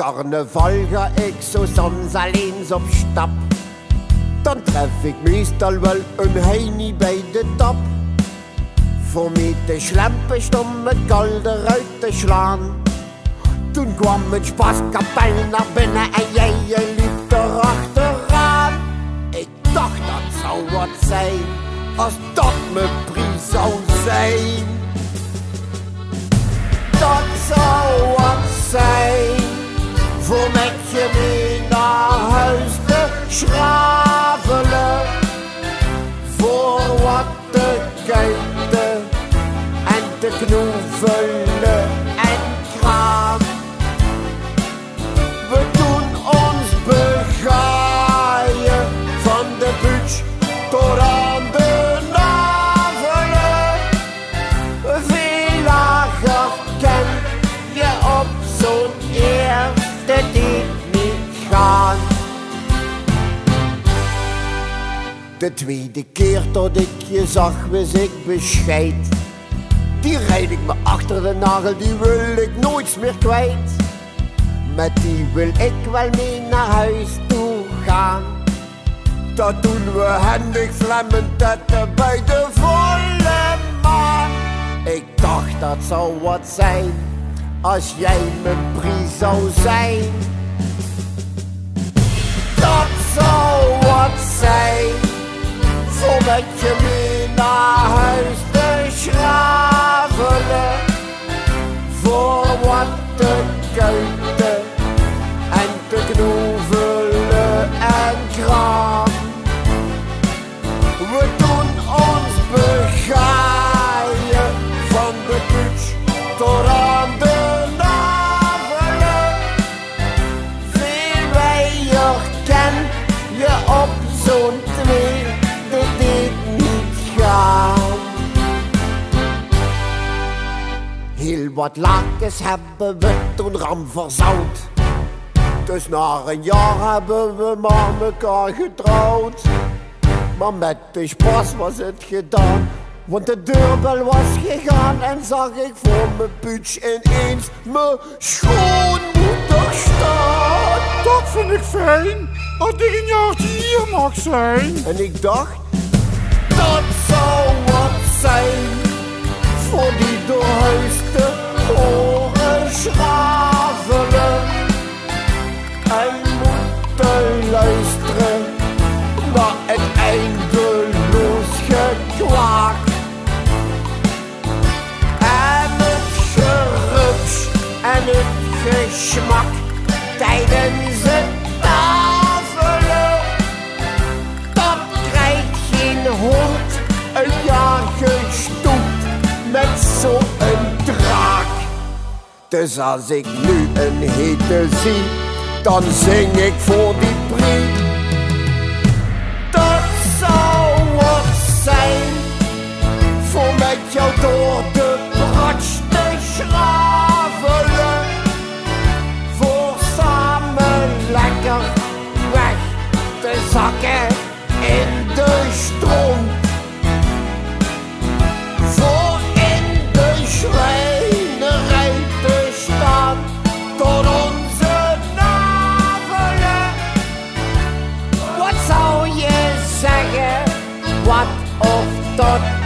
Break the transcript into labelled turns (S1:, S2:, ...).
S1: carnaval ga ik zo soms alleen op stap. Dan tref ik meestal wel een heinie bij de tap. Voor mij te slempen stond met kalde eruit te slaan. Toen kwam het spaskapel naar binnen en jij je liep erachteraan. Ik dacht dat zou wat zijn, als dat mijn prijs zou zijn. Dat zou wat zijn, voor met je mee naar huis te schravelen. Voor wat te kijken en te knoevelen en kraan. We doen ons begaaien van de buts tot aan de navelen. Veel lager kan je op zo'n eerste date niet gaan. De tweede keer dat ik je zag was ik bescheid. Die rijd ik me achter de nagel, die wil ik nooit meer kwijt. Met die wil ik wel mee naar huis toe gaan. Dat doen we handig flemmentetten bij de volle maan. Ik dacht dat zou wat zijn, als jij mijn prijs zou zijn. Dat zou wat zijn, voor met je mee naar huis te schravelen. Voor wat te kuiten en te knoevelen en kraan. We doen ons begaaien van de buts tot aan de navelen. Veel wijer kan je op zo'n tweede date niet gaan. Heel wat lakens hebben we toen ram verzout. Dus na een jaar hebben we maar mekaar getrouwd. Maar met de spas was het gedaan, want de deurbel was gegaan. En zag ik voor mijn putsch ineens mijn schoonmoeder staan.
S2: Dat vind ik fijn, als ik een jaartje hier mag zijn.
S1: En ik dacht, dat zou wat zijn, voor die door huis te horen schravelen. En moeten luisteren naar het eindeloos gekwaak. En het gerups en het geschmak tijdens het tafelen. Dat krijgt geen hond een jaar gestoept met zo'n draak. Dus als ik nu een hete zie, dan zing ik voor die prie. Dat zou wat zijn, voor met jou door de brats te schravelen. Voor samen lekker weg te zakken in de stroom. Voor in de schrijnerij te staan tot onze navelen. Wat zou je zeggen, wat of tot?